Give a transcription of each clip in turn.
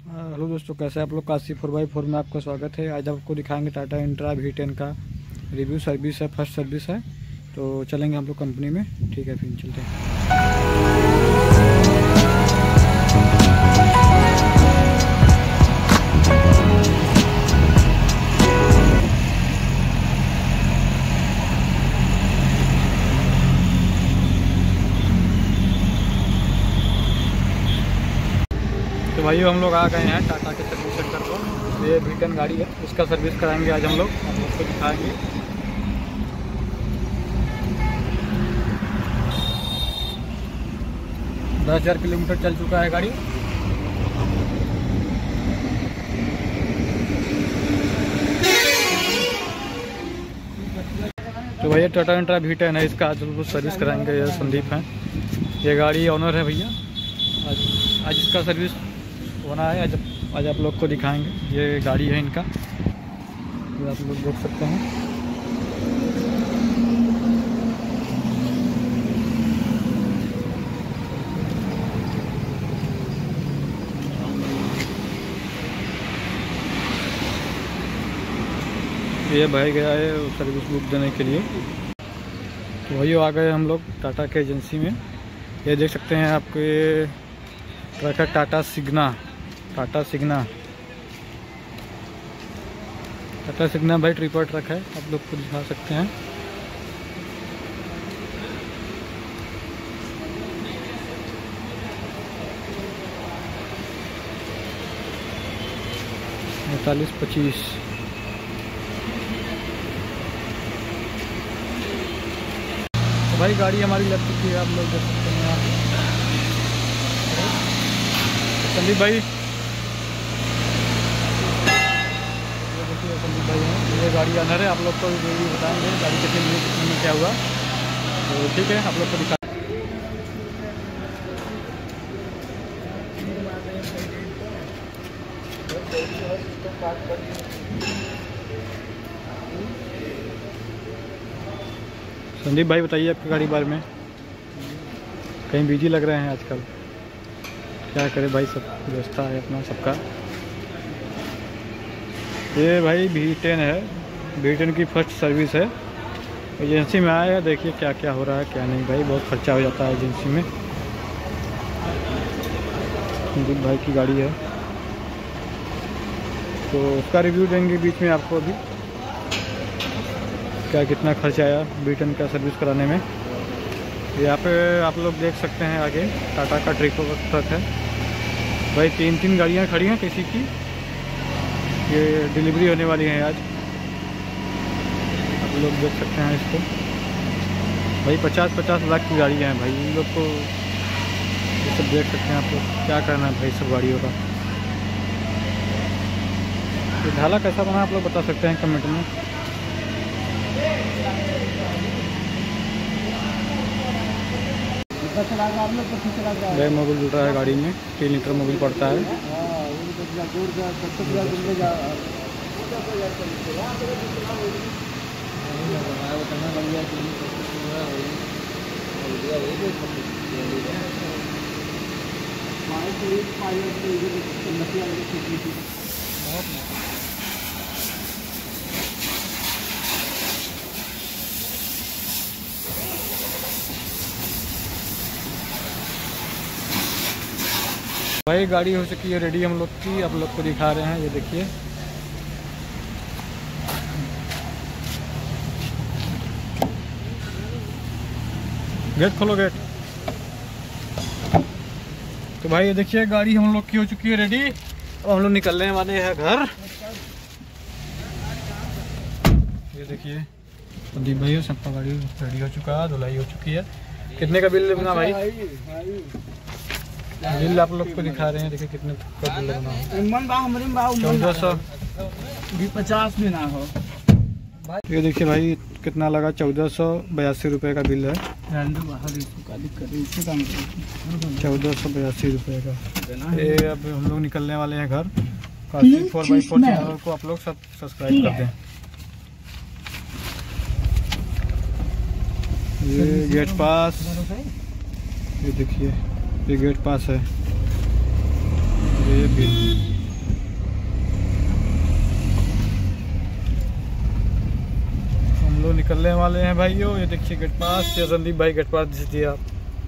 Hello दोस्तों, कैसे आप लोग। काशी 4x4 में आपका स्वागत है। आज आपको दिखाएंगे टाटा इंट्रा V10 का रिव्यू सर्विस है, फर्स्ट सर्विस है। तो चलेंगे हम लोग कंपनी में। ठीक है, फिर चलते हैं। तो भाई हम लोग आ गए हैं टाटा के सर्विस सेंटर पर। ये V10 गाड़ी है, इसका सर्विस कराएंगे आज हम लोग। आप लोग को दिखाएंगे। 10,000 किलोमीटर चल चुका है गाड़ी। तो भैया टाटा इंट्रा V10 है, इसका आज लोग सर्विस कराएंगे। ये संदीप हैं, ये गाड़ी ऑनर है भैया। आज इसका सर्विस होना है। आज आप लोग को दिखाएंगे। ये गाड़ी है इनका, ये आप लोग देख सकते हैं। ये भाई गया है सर्विस बुक देने के लिए। तो वही आ गए हम लोग टाटा के एजेंसी में। ये देख सकते हैं आपको, ये ट्रक है टाटा सिग्ना भाई। ट्रिपर ट्रक है, आप लोग को दिखा सकते हैं। पैंतालीस 25। तो भाई गाड़ी हमारी लग चुकी है, आप लोग देख सकते हैं। यहाँ संदीप भाई, संदीप भाई हैं, ये गाड़ी ऑनर है। आप लोग को भी बताएंगे गाड़ी कितने में क्या हुआ। तो ठीक है, आप लोग को दिखा। संदीप भाई बताइए आपकी गाड़ी बारे में। कहीं बिजी लग रहे हैं आजकल, क्या करें भाई, सब व्यवस्था है अपना सबका। ये भाई V10 है, V10 की फर्स्ट सर्विस है। एजेंसी में आया है, देखिए क्या क्या हो रहा है क्या नहीं। भाई बहुत खर्चा हो जाता है एजेंसी में। संदीप भाई की गाड़ी है, तो उसका रिव्यू देंगे बीच में आपको। अभी क्या कितना खर्चा आया V10 का सर्विस कराने में। यहाँ पे आप लोग देख सकते हैं आगे टाटा का ट्रक है भाई। 3 गाड़ियाँ खड़ी हैं किसी की। ये डिलीवरी होने वाली है आज, आप लोग देख सकते हैं इसको। भाई 50-50 लाख की गाड़ियाँ हैं भाई। इन लोग को ये सब देख सकते हैं आप लोग। क्या करना है भाई सब गाड़ियों का। ये ढाला कैसा बना आप लोग बता सकते हैं कमेंट में। नया मोबिल जुड़ रहा है गाड़ी में। 3 लीटर मोबिल पड़ता है। भाई गाड़ी हो चुकी है रेडी हम लोग की, आप लोग को दिखा रहे हैं। ये देखिए, गेट खोलो गेट। तो भाई ये देखिए गाड़ी हम लोग की हो चुकी है रेडी। अब हम लोग निकलने वाले हैं घर। ये देखिए संदीप भाई सबका गाड़ी रेडी हो चुका है, धुलाई हो चुकी है। कितने का बिल बना भाई? बिल आप लोग को दिखा रहे हैं। देखिए कितने का बिल बना। 1450 भी ना हो। ये देखिए भाई कितना लगा, 1482 रुपये का बिल है। 1482 रुपये का। ये अब हम लोग निकलने वाले हैं घर। काशी 4x4 चैनल को आप लोग सब सब्सक्राइब कर दें। ये गेट पास, ये देखिए ये गेट पास है। ये बिल निकलने वाले हैं भाइयों। ये देखिए गेट पास, ये संदीप भाई गेट पास दीजिए आप।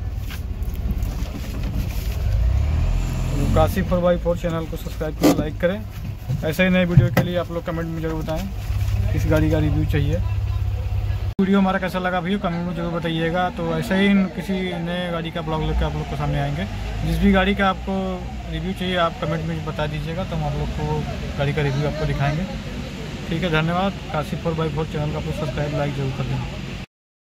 काशी 4x4 चैनल को सब्सक्राइब करें, लाइक करें। ऐसे ही नए वीडियो के लिए आप लोग कमेंट में जरूर बताएं किस गाड़ी का रिव्यू चाहिए। वीडियो हमारा कैसा लगा भैया कमेंट में जरूर बताइएगा। तो ऐसे ही किसी नए गाड़ी का ब्लॉग लेकर आप लोग को सामने आएंगे। जिस भी गाड़ी का आपको रिव्यू चाहिए आप कमेंट में बता दीजिएगा, तो हम आप लोग को गाड़ी का रिव्यू आपको दिखाएंगे। ठीक है, धन्यवाद। काशी 4x4 चैनल का आप लोग सब्सक्राइब लाइक जरूर कर दें।